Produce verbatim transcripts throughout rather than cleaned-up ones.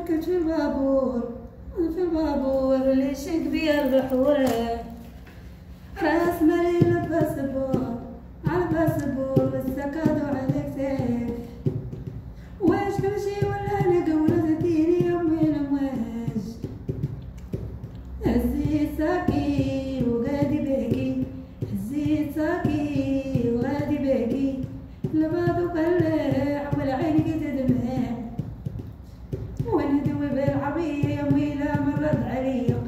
ركبت في البابور في البابور اللي يشق بيا البحورة، راس مالي لبس بور علبس بور والسكادو على كتاف، واش نمشي ولا نقول تديني أمي المواج، هزيت ساكي وغادي باكي هزيت ساكي وغادي باكي، لبعضو قلع والعين تدمع، وندوي بالعربية يا ويلا مرد عليا،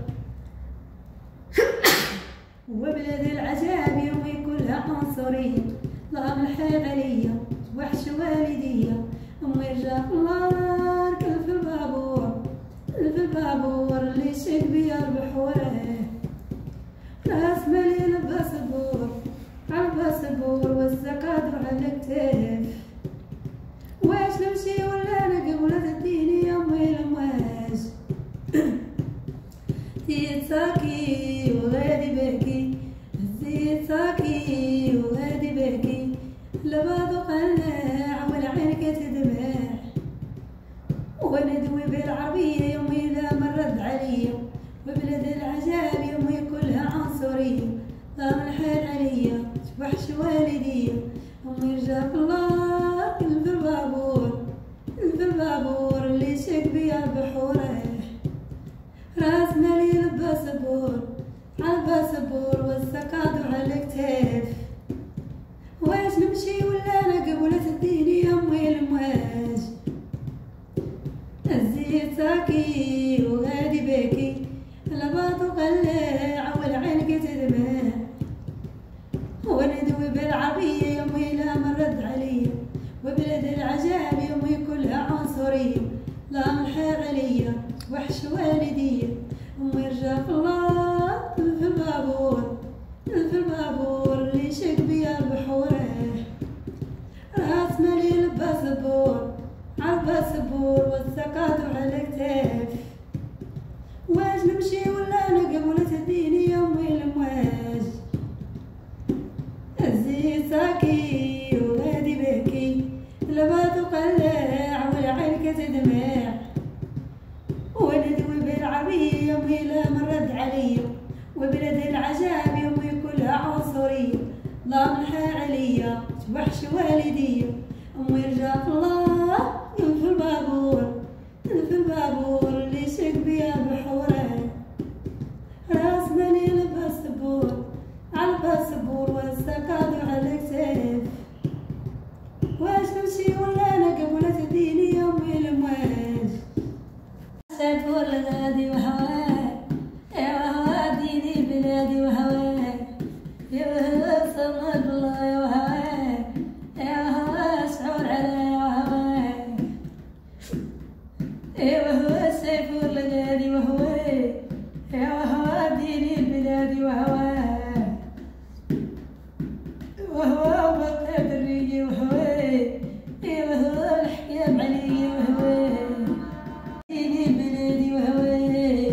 وبلاد العجاب يومي كلها عنصرية، لا ملحق عليا وحش والديا، أمي رجع الله ركب في البابور في البابور اللي يشق بيا البحورة، راس مالي لبس بور علبس بور والسكادو على كتاف، واش نمشي ولا نقبل تديني يا أمي الأمواج، زيت ساكي وغادي باكي زيت ساكي وغادي باكي، لبعضو قناع والعين كتدمع، وندوي بالعربية يومي لا مرد عليا، وبلاد العجاب يومي كلها عنصرية، لا منحال عليا وحش والديا، أمي رجاك الله في البابور في البابور اللي يشق بيا البحورة، راس مالي لبس بور علبس بور والسكادو على كتاف، واش نمشي ولا نقبل تديني يا أمي المواج، هزيت ساكي وغادي باكي لبعضو قلع والعين كتدمع، وندوي بالعربية يومي لا مرد عليا، وبلاد العجاب يومي كلها عنصرية، لا ملحق عليا وحش والديا، أمي رجاك الله في البابور في البابور اللي يشق بيا البحورة، راس مالي لبس بور علبس بور والسكادو على كتاف، واش نمشي ولا نقبل تديني يا أمي المواج، هزيت ساكي وغادي باكي لبعضو قلع والعين كتدمع، وندوي بالعربية يومي لا مرد عليا، وبلاد العجاب يومي كلها عنصرية، لا منحى عليا وحش والديا، أمي رجاك الله في البابور في البابور اللي يشق بيا البحورة، راس مالي لبس بور علبس بور والسكادو على كتاف، واش نمشي ولا نقبل تديني يا أمي المواج، سافر لغادي وهواه يا وهواه ديني بلادي وهواه، يا وهواه صمد الله يا وهواه يا وهواه شعور على يا وهواه، يا وهواه سافر لغادي وهواه يا وهواه ديني بلادي وهواه، وهواه وبقى درية وهواه يا وهواه الحكام عليا وهواه، ديني بلادي وهواه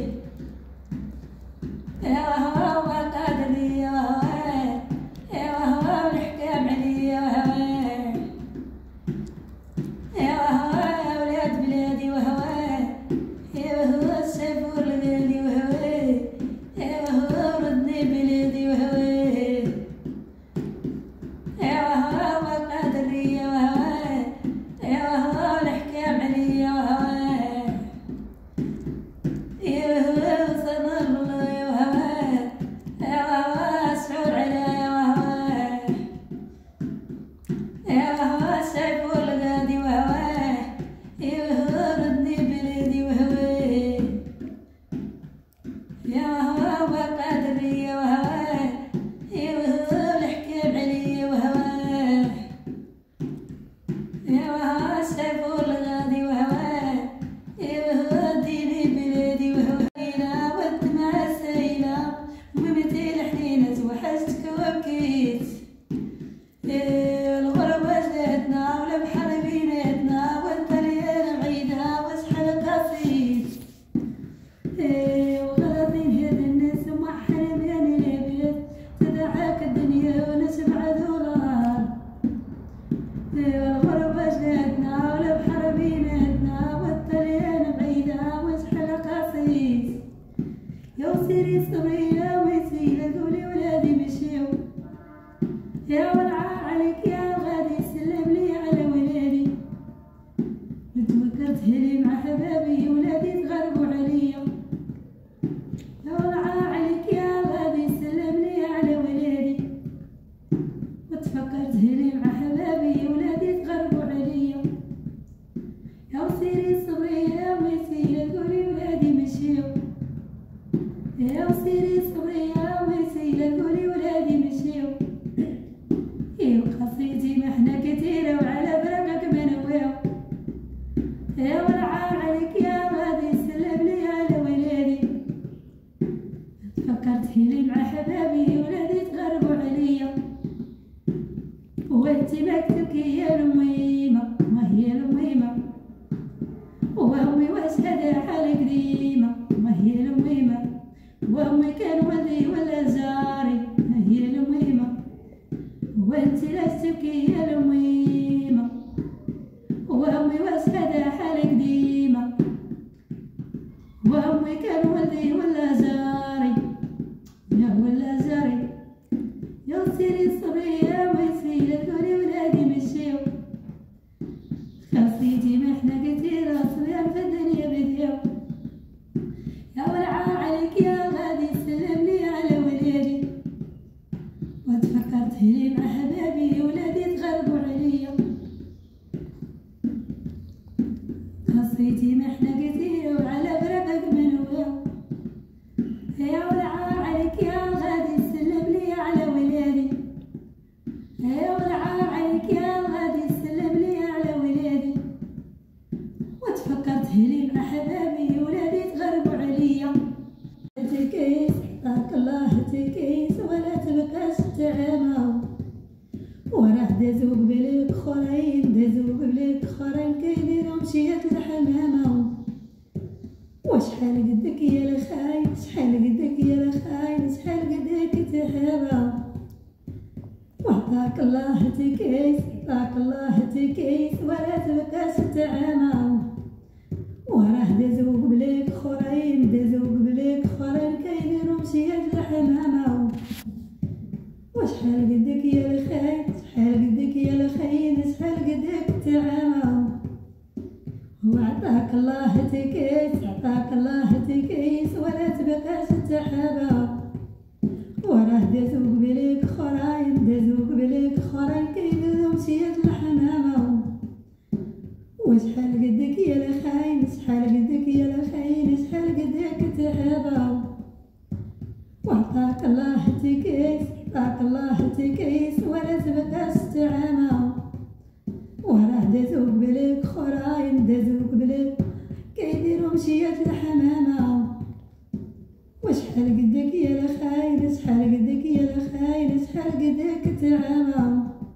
يا وهواه وبقى درية وهواه، يا وهواه الحكام عليا وهواه، يا وهواه يا ولاد بلادي وهواه، يا وهواه السافور لغادي وهواه، يا وهواه ردني بلادي. هلي مع حبابي ولادي تغربوا عليا. يا ولعا عليك يا غادي سلم لي على ولادي، وتفكرت هلي مع حبابي ولادي تغربوا عليا. يا وسيري صبري يا ميسي لا تقولي ولادي مشيو، يا وسيري صبري يا ميسي لا تقولي ولادي مشيو. ايوا قصيتي محنة كتيرة وعلى بركك ما نواو. يا ولعا عليك يا غادي سلم لي على ولادي، فكرت هلي مع حبابي ولادي تغربوا عليا. وانتي مكتبك يا الميمة ما هي الميمة، وامي واش هذا حالك ديما ما هي الميمة، وامي كان ولدي ولا جاري ما هي الميمة. وانتي لاش تبكي يا الميمة، وامي واش هذا حالك ديما، وامي كان ولدي ولا جاري يا ولا جاري. يا سيري صبري يا ميسي لا تقولي ولادي مشيو، خاصيتي محنة كتيرة صبيان في الدنيا بديو. يا ولعا عليك يا غادي سلم لي على ولادي، وتفكرت هلي مع حبابي ولادي تغربوا عليا. خاصيتي محنة كتيرة وعلى بركك ما نواو. يا ولعا عليك يا غادي سلم لي على ولادي، يا ولعا عليك يا غادي سلم لي على ولادي، وتفكرت هلي مع حبابي ولادي تغربوا عليا. تكيس عطاك الله تكيس ولا تبقاش تعاماو، وراه دازو قبلك خرين دازو قبلك خرين كيديرو مشيات الحمامة. وشحال قدك يا الخاين شحال قدك يا الخاين شحال قدك تهابا. وعطاك الله تكيس عطاك الله تكيس ولا تبقاش تعاماو، وراه دازو قبلك خرين دازو قبلك خرين كيديرو مشيات الحمامة. وشحال قدك يا الخاين شحال قدك يا الخاين شحال قدك تعاماو. وعطاك الله تكيس عطاك الله تكيس ولا تبقاش تحابا، وراه دازو قبلك خراين دازو قبلك خراين كيديرو مشيات الحمامة. وشحال قدك يا الخاين شحال قدك يا الخاين شحال قدك تحابا. وعطاك الله تكيس عطاك الله تكيس ولا تبقاش تعامى، وراه دازو قبلك خراين دازو قبلك كيديرو مشيات الحمامة. وشحال قدك يا الخاين شحال قدك يا الخاين شحال قدك تعامى.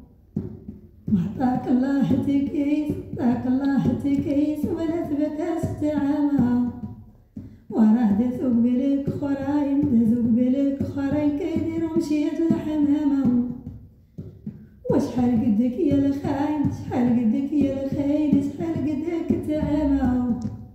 وعطاك الله تكيس عطاك الله تكيس ولا تبقاش تعامى، وراه دازو قبلك خراين دازو قبلك خراين كيديرو مشيات الحمامة. وشحال قدك يا الخاين شحال قدك يا الخاين شحال قدك تعامى.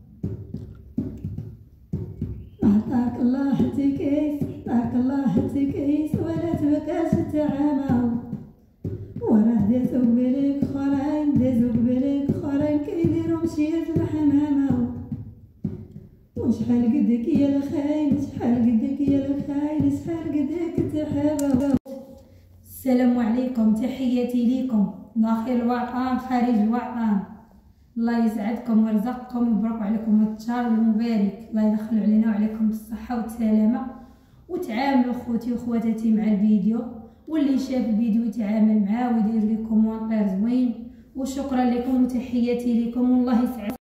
عطاك الله تكيس عطاك الله تكيس ولا تبقاش تعامى، وراه دازو قبلك خراين دازو قبلك خراين كيديرو مشيات الحمامة. وشحال قدك يا الخاين شحال قدك يا الخاين شحال قدك تحابا. السلام عليكم، تحياتي ليكم داخل الوطن خارج الوطن. الله يسعدكم ويرزقكم ويبارك عليكم الشهر المبارك. الله يدخل علينا وعليكم بالصحه والسلامه. وتعاملوا خوتي وخواتاتي مع الفيديو، واللي شاف الفيديو يتعامل معاه ويدير لي كومونتير زوين. وشكرا لكم وتحياتي لكم والله يسعدكم.